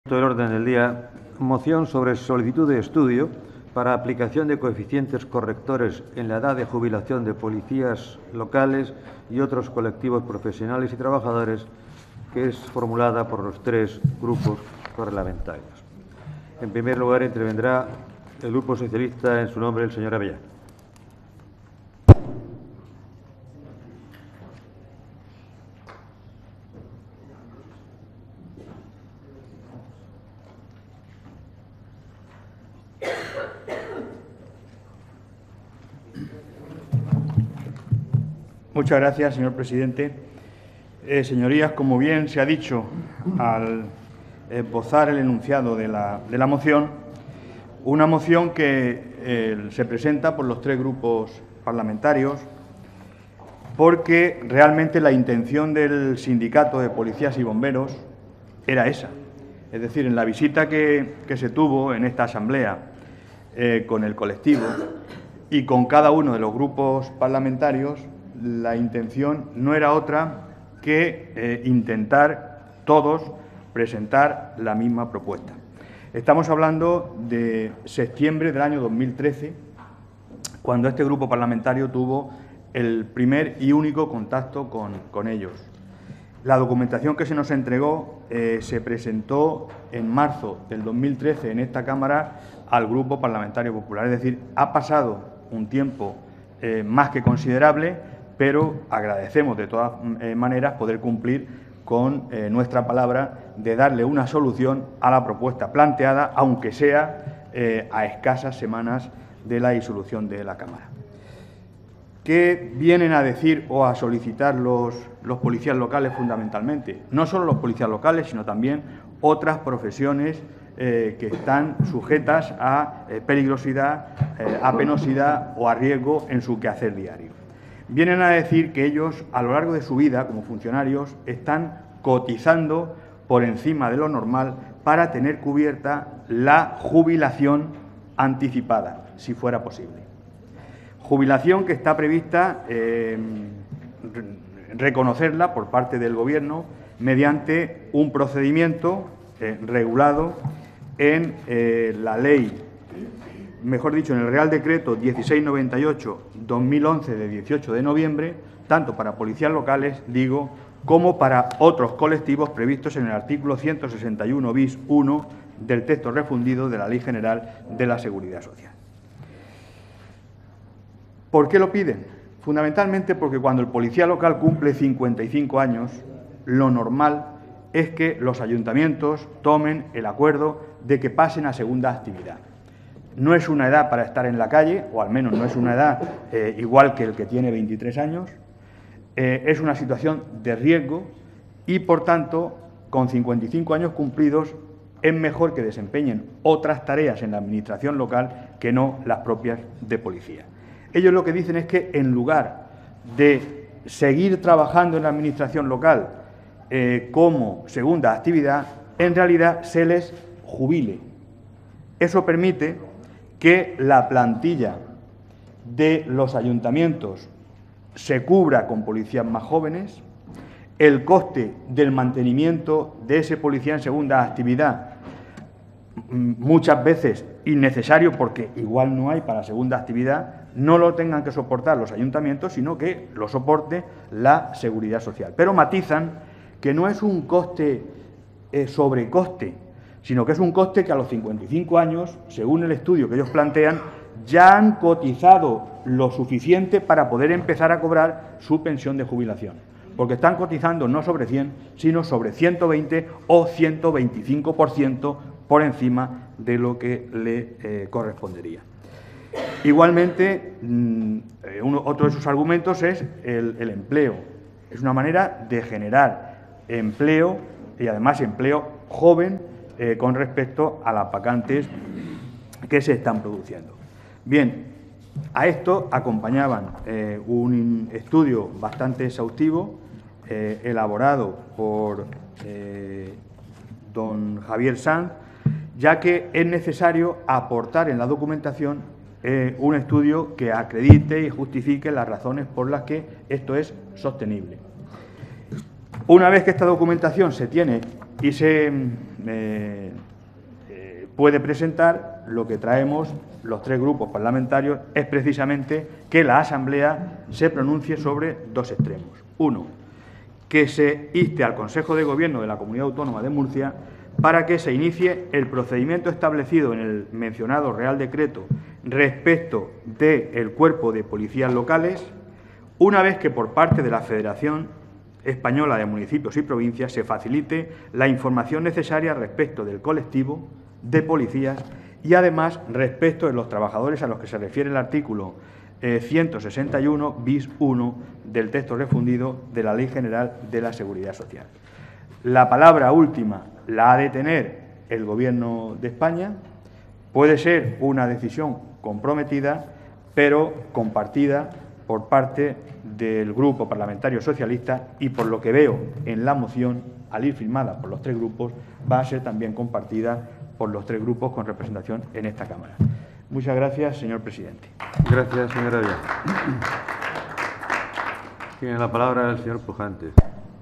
Del orden del día, moción sobre solicitud de estudio para aplicación de coeficientes correctores en la edad de jubilación de policías locales y otros colectivos profesionales y trabajadores, que es formulada por los tres grupos parlamentarios. En primer lugar, intervendrá el Grupo Socialista, en su nombre, el señor Avellán. Muchas gracias, señor presidente. Señorías, como bien se ha dicho al esbozar el enunciado de la moción, una moción que se presenta por los tres grupos parlamentarios porque realmente la intención del Sindicato de Policías y Bomberos era esa. Es decir, en la visita que se tuvo en esta asamblea con el colectivo y con cada uno de los grupos parlamentarios, la intención no era otra que intentar todos presentar la misma propuesta. Estamos hablando de septiembre del año 2013, cuando este grupo parlamentario tuvo el primer y único contacto con ellos. La documentación que se nos entregó se presentó en marzo del 2013 en esta Cámara al Grupo Parlamentario Popular. Es decir, ha pasado un tiempo más que considerable, pero agradecemos de todas maneras poder cumplir con nuestra palabra de darle una solución a la propuesta planteada, aunque sea a escasas semanas de la disolución de la Cámara. ¿Qué vienen a decir o a solicitar los policías locales fundamentalmente? No solo los policías locales, sino también otras profesiones que están sujetas a peligrosidad, a penosidad o a riesgo en su quehacer diario. Vienen a decir que ellos, a lo largo de su vida como funcionarios, están cotizando por encima de lo normal para tener cubierta la jubilación anticipada, si fuera posible. Jubilación que está prevista reconocerla por parte del Gobierno mediante un procedimiento regulado en la ley, mejor dicho, en el Real Decreto 1698/2011 de 18 de noviembre, tanto para policías locales, digo, como para otros colectivos previstos en el artículo 161 bis 1 del texto refundido de la Ley General de la Seguridad Social. ¿Por qué lo piden? Fundamentalmente porque cuando el policía local cumple 55 años, lo normal es que los ayuntamientos tomen el acuerdo de que pasen a segunda actividad. No es una edad para estar en la calle, o al menos no es una edad igual que el que tiene 23 años, es una situación de riesgo y, por tanto, con 55 años cumplidos, es mejor que desempeñen otras tareas en la administración local que no las propias de policía. Ellos lo que dicen es que, en lugar de seguir trabajando en la administración local como segunda actividad, en realidad se les jubile. Eso permite que la plantilla de los ayuntamientos se cubra con policías más jóvenes, el coste del mantenimiento de ese policía en segunda actividad, muchas veces innecesario porque igual no hay para segunda actividad, no lo tengan que soportar los ayuntamientos, sino que lo soporte la Seguridad Social. Pero matizan que no es un coste sobrecoste, sino que es un coste que a los 55 años, según el estudio que ellos plantean, ya han cotizado lo suficiente para poder empezar a cobrar su pensión de jubilación. Porque están cotizando no sobre 100, sino sobre 120 o 125% por encima de lo que le correspondería. Igualmente, otro de sus argumentos es el empleo. Es una manera de generar empleo y además empleo joven con respecto a las vacantes que se están produciendo. Bien, a esto acompañaban un estudio bastante exhaustivo elaborado por don Javier Sanz, ya que es necesario aportar en la documentación un estudio que acredite y justifique las razones por las que esto es sostenible. Una vez que esta documentación se tiene y se puede presentar, lo que traemos los tres grupos parlamentarios es precisamente que la Asamblea se pronuncie sobre dos extremos. Uno, que se inste al Consejo de Gobierno de la Comunidad Autónoma de Murcia para que se inicie el procedimiento establecido en el mencionado Real Decreto respecto del Cuerpo de Policías Locales, una vez que por parte de la Federación Española de Municipios y Provincias se facilite la información necesaria respecto del colectivo de policías y, además, respecto de los trabajadores a los que se refiere el artículo 161 bis 1 del texto refundido de la Ley General de la Seguridad Social. La palabra última la ha de tener el Gobierno de España. Puede ser una decisión comprometida, pero compartida por parte del Grupo Parlamentario Socialista y, por lo que veo en la moción, al ir firmada por los tres grupos, va a ser también compartida por los tres grupos con representación en esta Cámara. Muchas gracias, señor presidente. Gracias, señora Avellán. Tiene la palabra el señor Pujantes.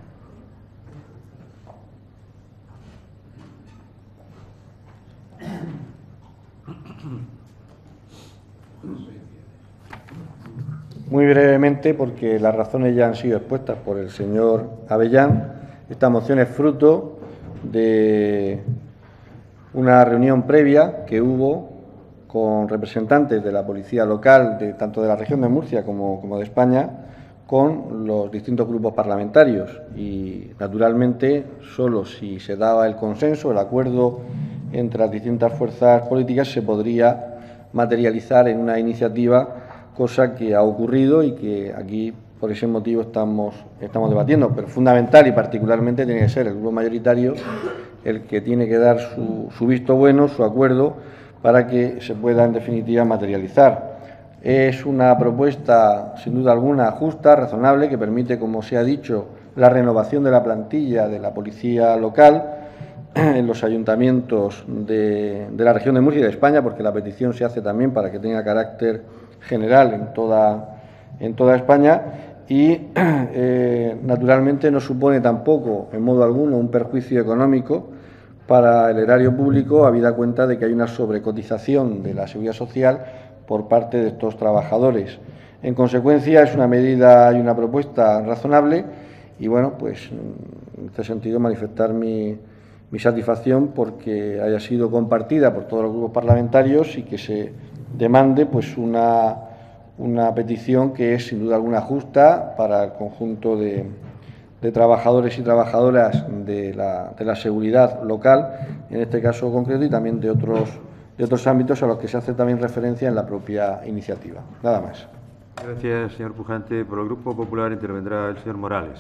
Muy brevemente, porque las razones ya han sido expuestas por el señor Avellán. Esta moción es fruto de una reunión previa que hubo con representantes de la policía local, tanto de la región de Murcia como de España, con los distintos grupos parlamentarios. Y, naturalmente, solo si se daba el consenso, el acuerdo entre las distintas fuerzas políticas, se podría materializar en una iniciativa, cosa que ha ocurrido y que aquí, por ese motivo, estamos debatiendo. Pero fundamental y particularmente tiene que ser el grupo mayoritario el que tiene que dar su visto bueno, su acuerdo, para que se pueda, en definitiva, materializar. Es una propuesta, sin duda alguna, justa, razonable, que permite, como se ha dicho, la renovación de la plantilla de la policía local en los ayuntamientos de la región de Murcia y de España, porque la petición se hace también para que tenga carácter general en toda España y, naturalmente, no supone tampoco, en modo alguno, un perjuicio económico para el erario público, habida cuenta de que hay una sobrecotización de la Seguridad Social por parte de estos trabajadores. En consecuencia, es una medida y una propuesta razonable y, bueno, pues en este sentido manifestar mi satisfacción porque haya sido compartida por todos los grupos parlamentarios y que se demande pues una petición que es sin duda alguna justa para el conjunto de trabajadores y trabajadoras de la seguridad local, en este caso concreto, y también de otros ámbitos a los que se hace también referencia en la propia iniciativa. Nada más. Gracias, señor Pujante. Por el Grupo Popular intervendrá el señor Morales.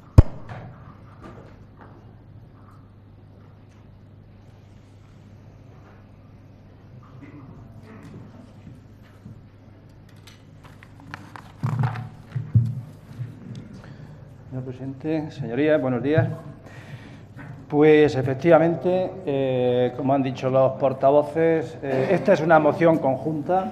Señor presidente, señorías, buenos días. Pues efectivamente, como han dicho los portavoces, esta es una moción conjunta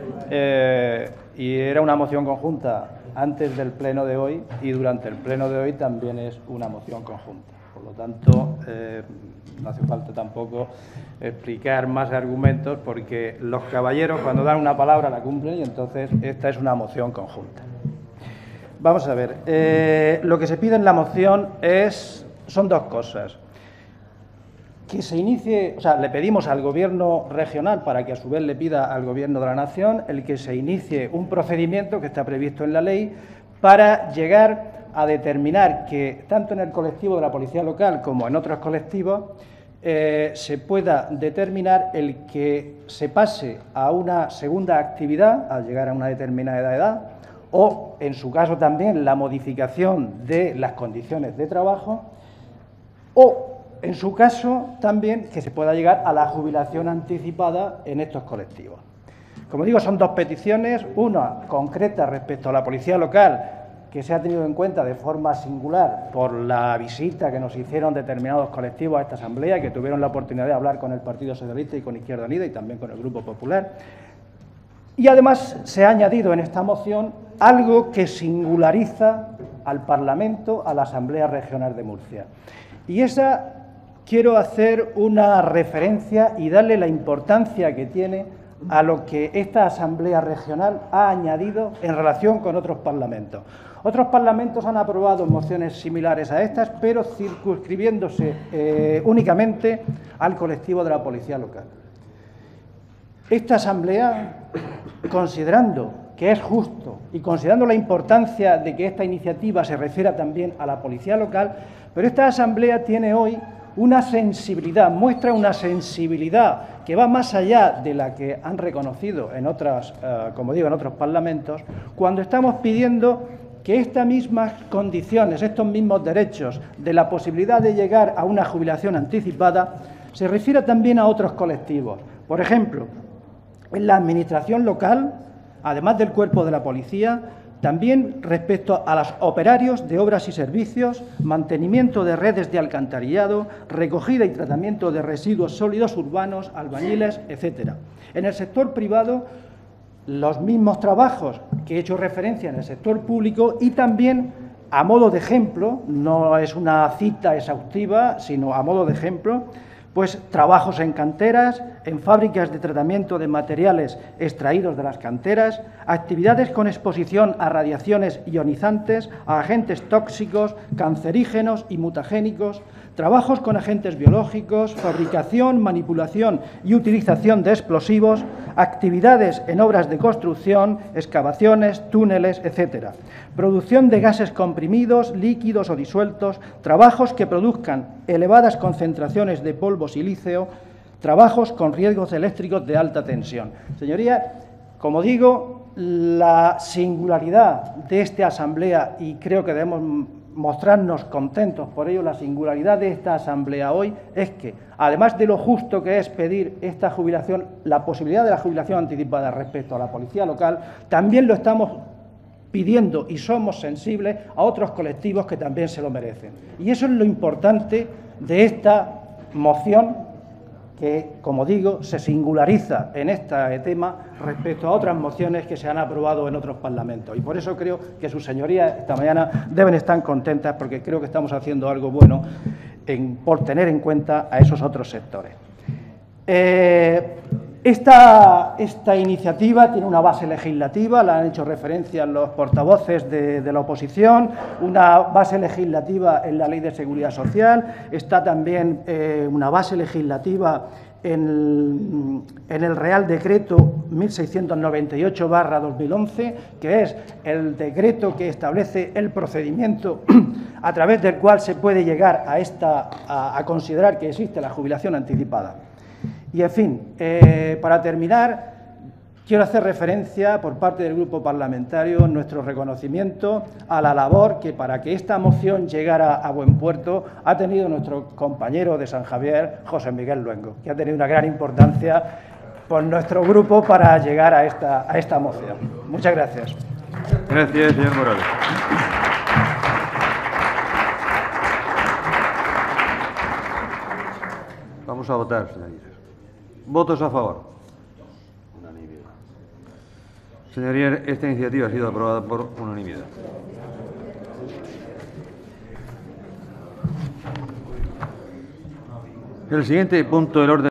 y era una moción conjunta antes del pleno de hoy y durante el pleno de hoy también es una moción conjunta. Por lo tanto, no hace falta tampoco explicar más argumentos porque los caballeros cuando dan una palabra la cumplen y entonces esta es una moción conjunta. Vamos a ver, lo que se pide en la moción son dos cosas. Que se inicie, o sea, le pedimos al Gobierno regional, para que a su vez le pida al Gobierno de la Nación, el que se inicie un procedimiento que está previsto en la ley para llegar a determinar que, tanto en el colectivo de la policía local como en otros colectivos, se pueda determinar el que se pase a una segunda actividad al llegar a una determinada edad, o, en su caso también, la modificación de las condiciones de trabajo, o, en su caso, también que se pueda llegar a la jubilación anticipada en estos colectivos. Como digo, son dos peticiones, una concreta respecto a la policía local, que se ha tenido en cuenta de forma singular por la visita que nos hicieron determinados colectivos a esta asamblea y que tuvieron la oportunidad de hablar con el Partido Socialista y con Izquierda Unida y también con el Grupo Popular. Y además se ha añadido en esta moción algo que singulariza al Parlamento, a la Asamblea Regional de Murcia. Y esa quiero hacer una referencia y darle la importancia que tiene a lo que esta Asamblea Regional ha añadido en relación con otros parlamentos. Otros parlamentos han aprobado mociones similares a estas, pero circunscribiéndose únicamente al colectivo de la policía local. Esta Asamblea, considerando que es justo y considerando la importancia de que esta iniciativa se refiera también a la policía local, pero esta Asamblea tiene hoy una sensibilidad, muestra una sensibilidad que va más allá de la que han reconocido en otras, como digo, en otros parlamentos, cuando estamos pidiendo que estas mismas condiciones, estos mismos derechos de la posibilidad de llegar a una jubilación anticipada, se refiera también a otros colectivos. Por ejemplo, en la administración local, además del cuerpo de la policía, también respecto a los operarios de obras y servicios, mantenimiento de redes de alcantarillado, recogida y tratamiento de residuos sólidos urbanos, albañiles, etcétera. En el sector privado, los mismos trabajos que he hecho referencia en el sector público y también, a modo de ejemplo, no es una cita exhaustiva, sino a modo de ejemplo, pues trabajos en canteras, en fábricas de tratamiento de materiales extraídos de las canteras, actividades con exposición a radiaciones ionizantes, a agentes tóxicos, cancerígenos y mutagénicos, trabajos con agentes biológicos, fabricación, manipulación y utilización de explosivos, actividades en obras de construcción, excavaciones, túneles, etcétera. Producción de gases comprimidos, líquidos o disueltos, trabajos que produzcan elevadas concentraciones de polvo silíceo, trabajos con riesgos eléctricos de alta tensión. Señorías, como digo, la singularidad de esta Asamblea, y creo que debemos mostrarnos contentos por ello, la singularidad de esta Asamblea hoy es que, además de lo justo que es pedir esta jubilación, la posibilidad de la jubilación anticipada respecto a la policía local, también lo estamos pidiendo y somos sensibles a otros colectivos que también se lo merecen. Y eso es lo importante de esta moción que, como digo, se singulariza en este tema respecto a otras mociones que se han aprobado en otros parlamentos. Y por eso creo que sus señorías esta mañana deben estar contentas, porque creo que estamos haciendo algo bueno por tener en cuenta a esos otros sectores. Esta iniciativa tiene una base legislativa, la han hecho referencia los portavoces de la oposición, una base legislativa en la Ley de Seguridad Social, está también una base legislativa en el Real Decreto 1698/2011, que es el decreto que establece el procedimiento a través del cual se puede llegar a considerar que existe la jubilación anticipada. Y, en fin, para terminar, quiero hacer referencia por parte del Grupo Parlamentario nuestro reconocimiento a la labor que, para que esta moción llegara a buen puerto, ha tenido nuestro compañero de San Javier, José Miguel Luengo, que ha tenido una gran importancia por nuestro grupo para llegar a esta moción. Muchas gracias. Gracias, señor Morales. Vamos a votar, señorías. ¿Votos a favor? Unanimidad. Señorías, esta iniciativa ha sido aprobada por unanimidad. El siguiente punto del orden